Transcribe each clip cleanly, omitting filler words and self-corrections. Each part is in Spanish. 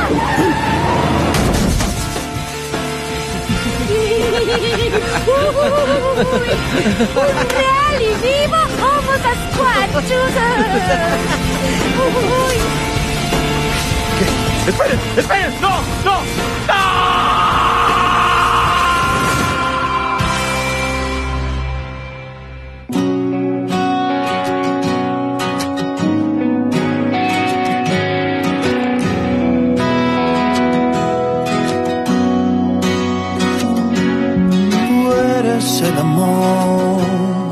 Un rally vivo Homo Sasquatchus! ¡Esperen! ¡Esperen! ¡No! ¡No! ¡No! El amor,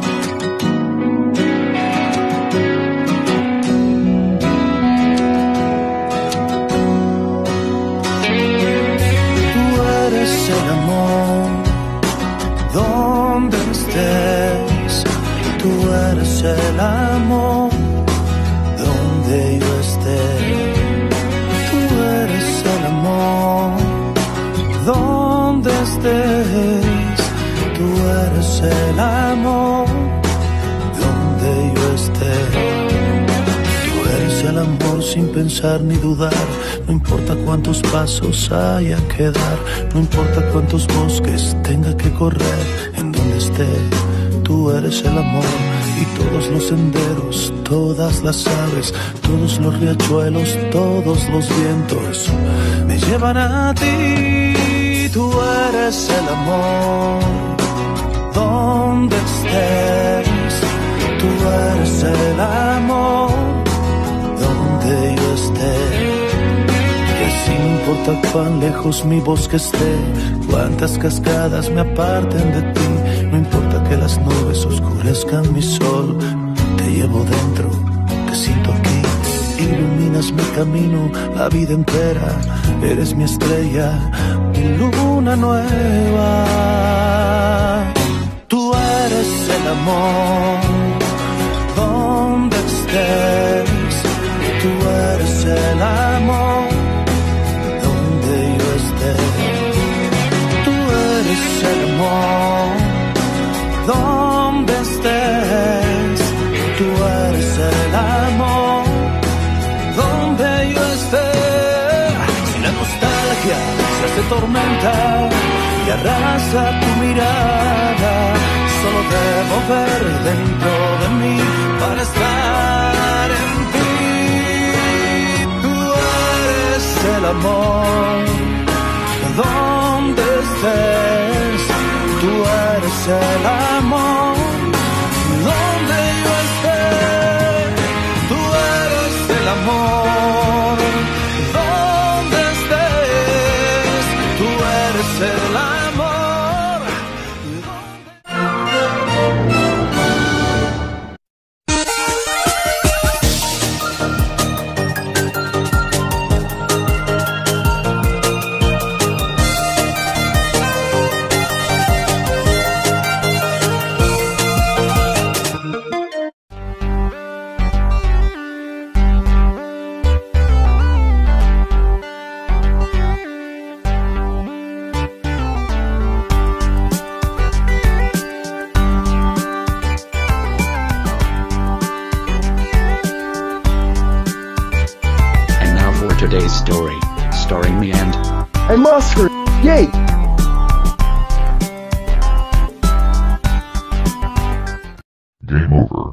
tú eres el amor, donde estés, tú eres el amor, donde yo esté, tú eres el amor, donde estés. Tú eres el amor, donde yo esté. Tú eres el amor sin pensar ni dudar. No importa cuántos pasos haya que dar, no importa cuántos bosques tenga que correr. En donde esté, tú eres el amor. Y todos los senderos, todas las aves, todos los riachuelos, todos los vientos me llevan a ti. Tú eres el amor. Donde estés, tú eres el amor, donde yo esté. Y sin importa cuán lejos mi bosque esté, cuántas cascadas me aparten de ti, no importa que las nubes oscurezcan mi sol, te llevo dentro, te siento aquí, iluminas mi camino, la vida entera, eres mi estrella, mi luna nueva. Tú eres el amor, donde estés, tú eres el amor, donde yo esté. Tú eres el amor, donde estés, tú eres el amor, donde yo esté. Si la nostalgia se hace tormenta y arrasa tu mirada, solo debo ver dentro de mí para estar en ti. Tú eres el amor, donde estés, tú eres el amor, donde yo esté. Tú eres el amor, donde estés, tú eres el amor. Today's story, starring me and Monster! Yay! Game over.